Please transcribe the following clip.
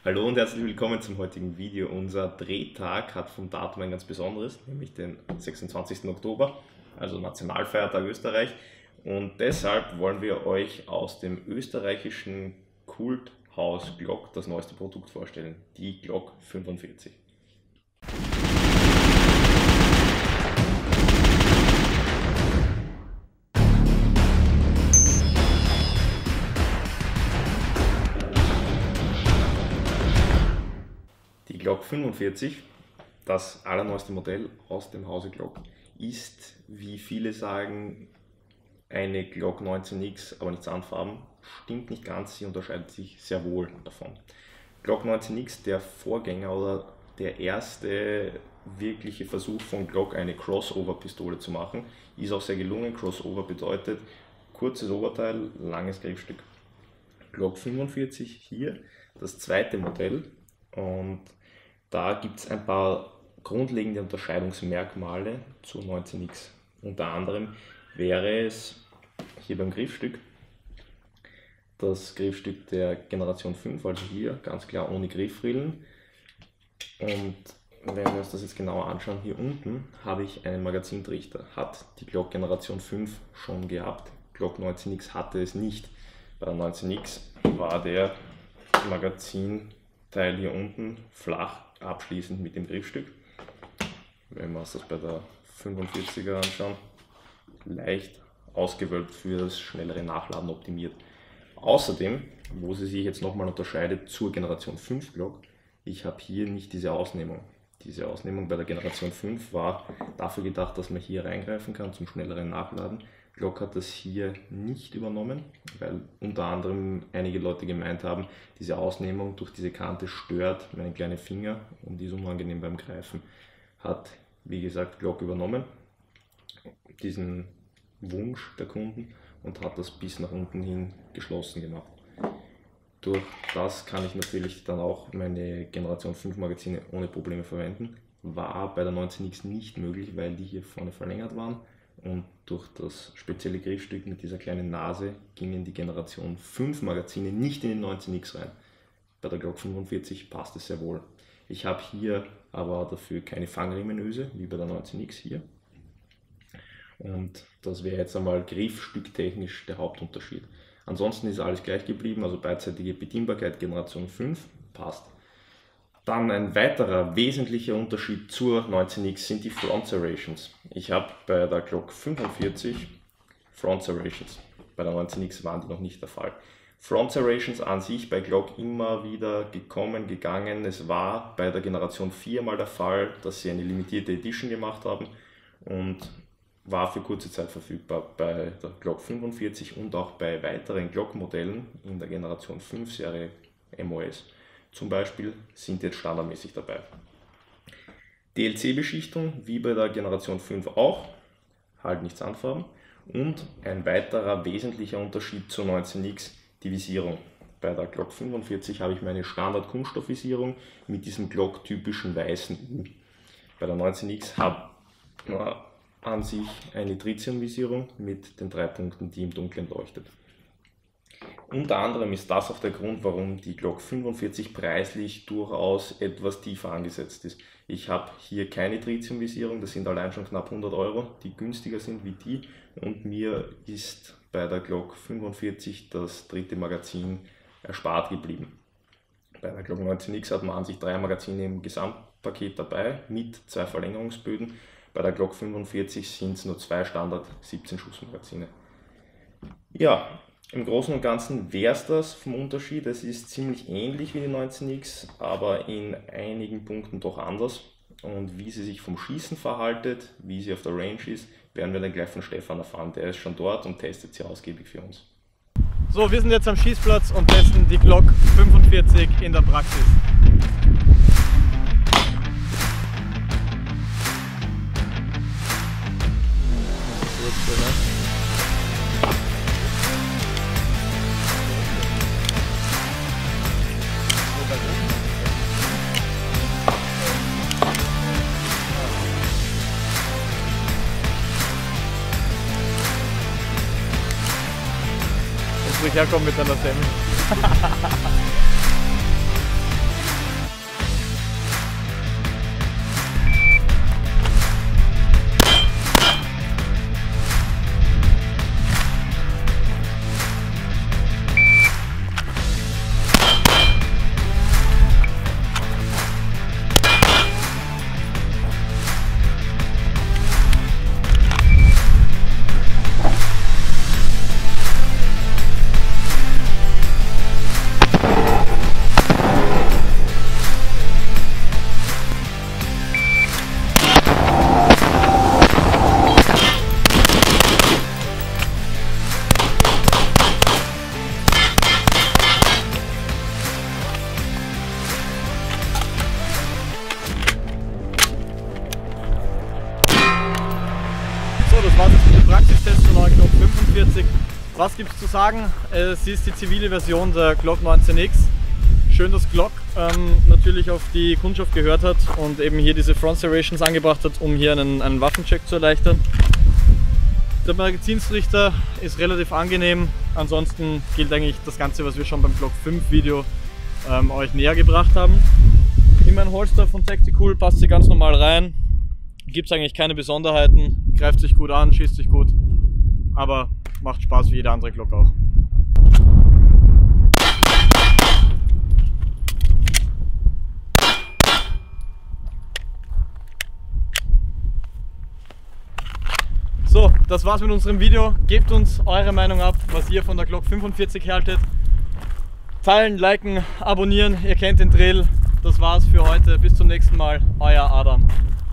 Hallo und herzlich willkommen zum heutigen Video. Unser Drehtag hat vom Datum ein ganz besonderes, nämlich den 26. Oktober, also Nationalfeiertag Österreich. Und deshalb wollen wir euch aus dem österreichischen Kulthaus Glock das neueste Produkt vorstellen, die Glock 45. Die Glock 45, das allerneueste Modell aus dem Hause Glock, ist, wie viele sagen, eine Glock 19X, aber nicht Sandfarben. Stimmt nicht ganz, sie unterscheidet sich sehr wohl davon. Glock 19X, der Vorgänger oder der erste wirkliche Versuch von Glock, eine Crossover-Pistole zu machen, ist auch sehr gelungen. Crossover bedeutet kurzes Oberteil, langes Griffstück. Glock 45 hier, das zweite Modell. Und da gibt es ein paar grundlegende Unterscheidungsmerkmale zu 19X. Unter anderem wäre es hier beim Griffstück das Griffstück der Generation 5, also hier ganz klar ohne Griffrillen. Und wenn wir uns das jetzt genauer anschauen, hier unten habe ich einen Magazintrichter. Hat die Glock Generation 5 schon gehabt. Glock 19X hatte es nicht. Bei der 19X war der Magazinteil hier unten flach abschließend mit dem Griffstück. Wenn wir uns das bei der 45er anschauen, leicht ausgewölbt für das schnellere Nachladen optimiert. Außerdem, wo sie sich jetzt nochmal unterscheidet zur Generation 5 Glock, ich habe hier nicht diese Ausnehmung. Diese Ausnehmung bei der Generation 5 war dafür gedacht, dass man hier reingreifen kann zum schnelleren Nachladen. Glock hat das hier nicht übernommen, weil unter anderem einige Leute gemeint haben, diese Ausnehmung durch diese Kante stört meinen kleinen Finger und ist unangenehm beim Greifen. Hat, wie gesagt, Glock übernommen, diesen Wunsch der Kunden, und hat das bis nach unten hin geschlossen gemacht. Durch das kann ich natürlich dann auch meine Generation 5 Magazine ohne Probleme verwenden. War bei der 19X nicht möglich, weil die hier vorne verlängert waren. Und durch das spezielle Griffstück mit dieser kleinen Nase gingen die Generation 5 Magazine nicht in den 19X rein. Bei der Glock 45 passt es sehr wohl. Ich habe hier aber dafür keine Fangriemenöse, wie bei der 19X hier. Und das wäre jetzt einmal griffstücktechnisch der Hauptunterschied. Ansonsten ist alles gleich geblieben, also beidseitige Bedienbarkeit Generation 5 passt. Dann ein weiterer wesentlicher Unterschied zur 19X sind die Front Serrations. Ich habe bei der Glock 45 Front Serrations, bei der 19X waren die noch nicht der Fall. Front Serrations an sich bei Glock immer wieder gekommen, gegangen. Es war bei der Generation 4 mal der Fall, dass sie eine limitierte Edition gemacht haben und war für kurze Zeit verfügbar bei der Glock 45 und auch bei weiteren Glock-Modellen in der Generation 5 Serie MOS. Zum Beispiel sind jetzt standardmäßig dabei. DLC-Beschichtung, wie bei der Generation 5 auch, halt nicht Sandfarben. Und ein weiterer wesentlicher Unterschied zur 19X, die Visierung. Bei der Glock 45 habe ich meine Standard-Kunststoffvisierung mit diesem Glock-typischen weißen U. Bei der 19X habe ich an sich eine Tritium-Visierung mit den 3 Punkten, die im Dunkeln leuchtet. Unter anderem ist das auch der Grund, warum die Glock 45 preislich durchaus etwas tiefer angesetzt ist. Ich habe hier keine Tritium-Visierung, das sind allein schon knapp 100 Euro, die günstiger sind wie die, und mir ist bei der Glock 45 das dritte Magazin erspart geblieben. Bei der Glock 19X hat man an sich 3 Magazine im Gesamtpaket dabei mit 2 Verlängerungsböden. Bei der Glock 45 sind es nur 2 Standard 17 Schuss Magazine. Ja, im Großen und Ganzen wäre es das vom Unterschied. Es ist ziemlich ähnlich wie die 19X, aber in einigen Punkten doch anders. Und wie sie sich vom Schießen verhaltet, wie sie auf der Range ist, werden wir dann gleich von Stefan erfahren. Der ist schon dort und testet sie ausgiebig für uns. So, wir sind jetzt am Schießplatz und testen die Glock 45 in der Praxis. Jetzt will ich herkommen mit einer Semmel. neuen Glock 45. Was gibt es zu sagen? Es ist die zivile Version der Glock 19X. Schön, dass Glock natürlich auf die Kundschaft gehört hat und eben hier diese Front Serrations angebracht hat, um hier einen Waffencheck zu erleichtern. Der Magazinsrichter ist relativ angenehm, ansonsten gilt eigentlich das Ganze, was wir schon beim Glock 5 Video euch näher gebracht haben. In mein Holster von Tacticool passt sie ganz normal rein, gibt es eigentlich keine Besonderheiten, greift sich gut an, schießt sich gut, aber macht Spaß wie jede andere Glock auch. So, das war's mit unserem Video. Gebt uns eure Meinung ab, was ihr von der Glock 45 haltet. Teilen, liken, abonnieren, ihr kennt den Drill. Das war's für heute. Bis zum nächsten Mal. Euer Adam.